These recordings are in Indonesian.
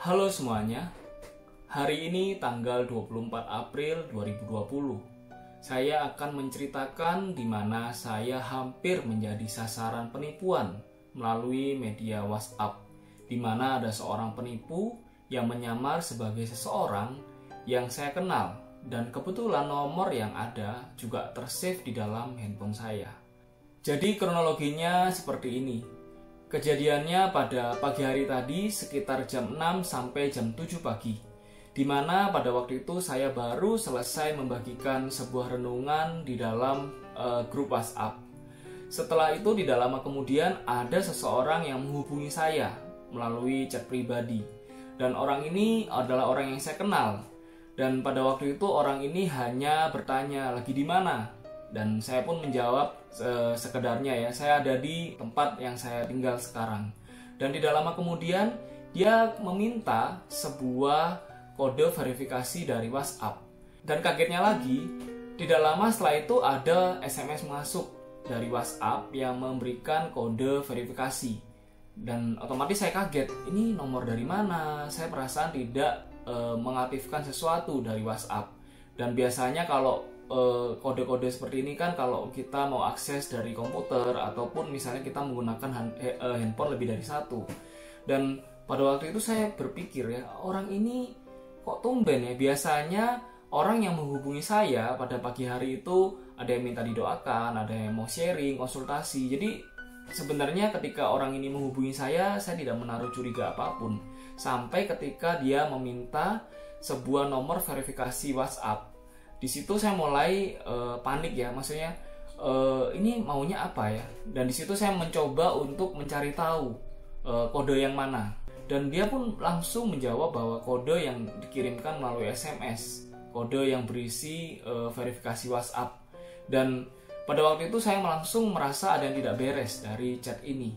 Halo semuanya, hari ini tanggal 24 April 2020. Saya akan menceritakan di mana saya hampir menjadi sasaran penipuan melalui media WhatsApp, di mana ada seorang penipu yang menyamar sebagai seseorang yang saya kenal, dan kebetulan nomor yang ada juga tersave di dalam handphone saya. Jadi kronologinya seperti ini. Kejadiannya pada pagi hari tadi sekitar jam 6 sampai jam 7 pagi, di mana pada waktu itu saya baru selesai membagikan sebuah renungan di dalam grup WhatsApp. Setelah itu tidak lama kemudian ada seseorang yang menghubungi saya melalui chat pribadi, dan orang ini adalah orang yang saya kenal. Dan pada waktu itu orang ini hanya bertanya lagi di mana, dan saya pun menjawab sekedarnya ya, saya ada di tempat yang saya tinggal sekarang. Dan tidak lama kemudian dia meminta sebuah kode verifikasi dari WhatsApp. Dan kagetnya lagi, tidak lama setelah itu ada SMS masuk dari WhatsApp yang memberikan kode verifikasi. Dan otomatis saya kaget, ini nomor dari mana? Saya perasaan tidak mengaktifkan sesuatu dari WhatsApp. Dan biasanya kalau kode-kode seperti ini kan kalau kita mau akses dari komputer ataupun misalnya kita menggunakan handphone lebih dari satu. Dan pada waktu itu saya berpikir ya, orang ini kok tumben ya. Biasanya orang yang menghubungi saya pada pagi hari itu ada yang minta didoakan, ada yang mau sharing, konsultasi. Jadi sebenarnya ketika orang ini menghubungi saya tidak menaruh curiga apapun, sampai ketika dia meminta sebuah nomor verifikasi WhatsApp. Di situ saya mulai panik ya, maksudnya ini maunya apa ya? Dan di situ saya mencoba untuk mencari tahu kode yang mana. Dan dia pun langsung menjawab bahwa kode yang dikirimkan melalui SMS, kode yang berisi verifikasi WhatsApp. Dan pada waktu itu saya langsung merasa ada yang tidak beres dari chat ini.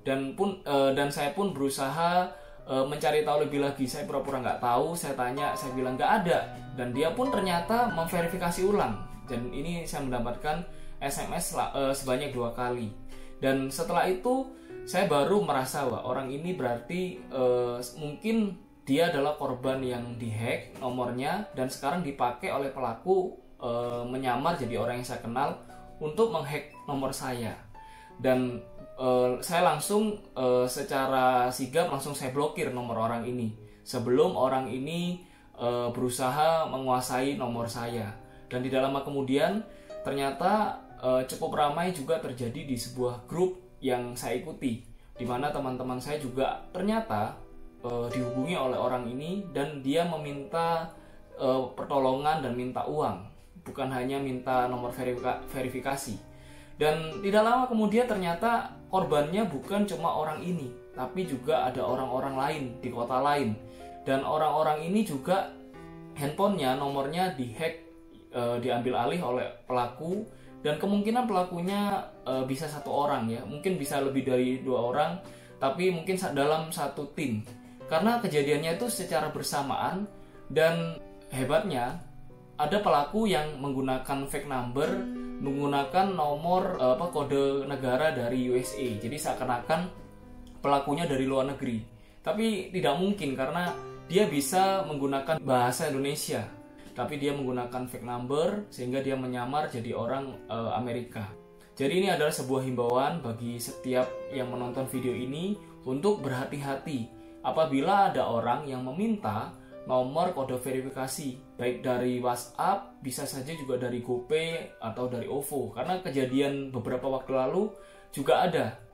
Dan saya pun berusaha mencari tahu lebih lagi. Saya pura-pura nggak tahu, saya tanya, saya bilang nggak ada, dan dia pun ternyata memverifikasi ulang. Dan ini saya mendapatkan SMS sebanyak 2 kali. Dan setelah itu saya baru merasa bahwa orang ini berarti mungkin dia adalah korban yang dihack nomornya, dan sekarang dipakai oleh pelaku menyamar jadi orang yang saya kenal untuk menghack nomor saya. Dan saya langsung secara sigap langsung saya blokir nomor orang ini sebelum orang ini berusaha menguasai nomor saya. Dan tidak lama kemudian ternyata cukup ramai juga terjadi di sebuah grup yang saya ikuti, di mana teman-teman saya juga ternyata dihubungi oleh orang ini, dan dia meminta pertolongan dan minta uang, bukan hanya minta nomor verifikasi. Dan tidak lama kemudian ternyata korbannya bukan cuma orang ini, tapi juga ada orang-orang lain di kota lain. Dan orang-orang ini juga handphonenya, nomornya dihack, diambil alih oleh pelaku. Dan kemungkinan pelakunya bisa 1 orang ya, mungkin bisa lebih dari 2 orang, tapi mungkin dalam satu tim. Karena kejadiannya itu secara bersamaan, dan hebatnya ada pelaku yang menggunakan fake number, menggunakan nomor kode negara dari USA. Jadi seakan-akan pelakunya dari luar negeri. Tapi tidak mungkin karena dia bisa menggunakan bahasa Indonesia, tapi dia menggunakan fake number sehingga dia menyamar jadi orang Amerika. Jadi ini adalah sebuah himbauan bagi setiap yang menonton video ini untuk berhati-hati apabila ada orang yang meminta nomor kode verifikasi, baik dari WhatsApp, bisa saja juga dari GoPay atau dari OVO. Karena kejadian beberapa waktu lalu juga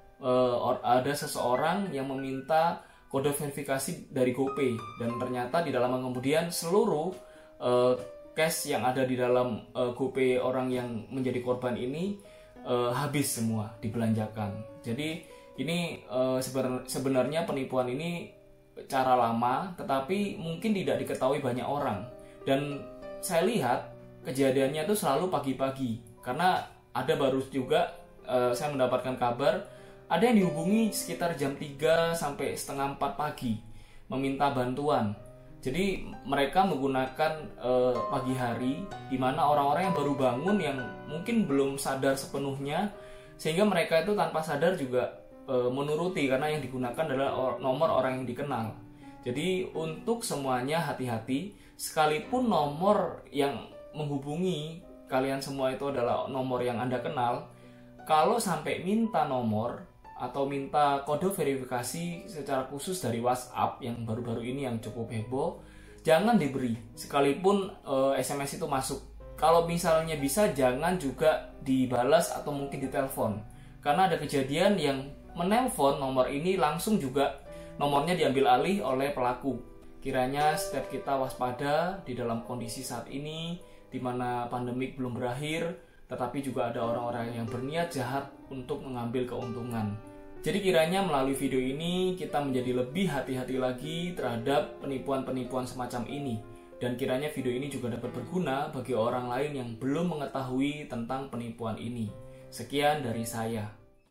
ada seseorang yang meminta kode verifikasi dari GoPay, dan ternyata tidak lama kemudian seluruh cash yang ada di dalam GoPay orang yang menjadi korban ini habis semua, dibelanjakan. Jadi ini sebenarnya penipuan ini cara lama, tetapi mungkin tidak diketahui banyak orang. Dan saya lihat kejadiannya itu selalu pagi-pagi, karena ada baru juga saya mendapatkan kabar ada yang dihubungi sekitar jam 3 sampai setengah 4 pagi meminta bantuan. Jadi mereka menggunakan pagi hari, di mana orang-orang yang baru bangun, yang mungkin belum sadar sepenuhnya, sehingga mereka itu tanpa sadar juga menuruti, karena yang digunakan adalah nomor orang yang dikenal. Jadi untuk semuanya hati-hati, sekalipun nomor yang menghubungi kalian semua itu adalah nomor yang Anda kenal, kalau sampai minta nomor atau minta kode verifikasi secara khusus dari WhatsApp yang baru-baru ini yang cukup heboh, jangan diberi sekalipun SMS itu masuk. Kalau misalnya bisa, jangan juga dibalas atau mungkin ditelepon, karena ada kejadian yang menelpon nomor ini langsung juga nomornya diambil alih oleh pelaku. Kiranya setiap kita waspada di dalam kondisi saat ini di mana pandemik belum berakhir, tetapi juga ada orang-orang yang berniat jahat untuk mengambil keuntungan. Jadi kiranya melalui video ini kita menjadi lebih hati-hati lagi terhadap penipuan-penipuan semacam ini. Dan kiranya video ini juga dapat berguna bagi orang lain yang belum mengetahui tentang penipuan ini. Sekian dari saya.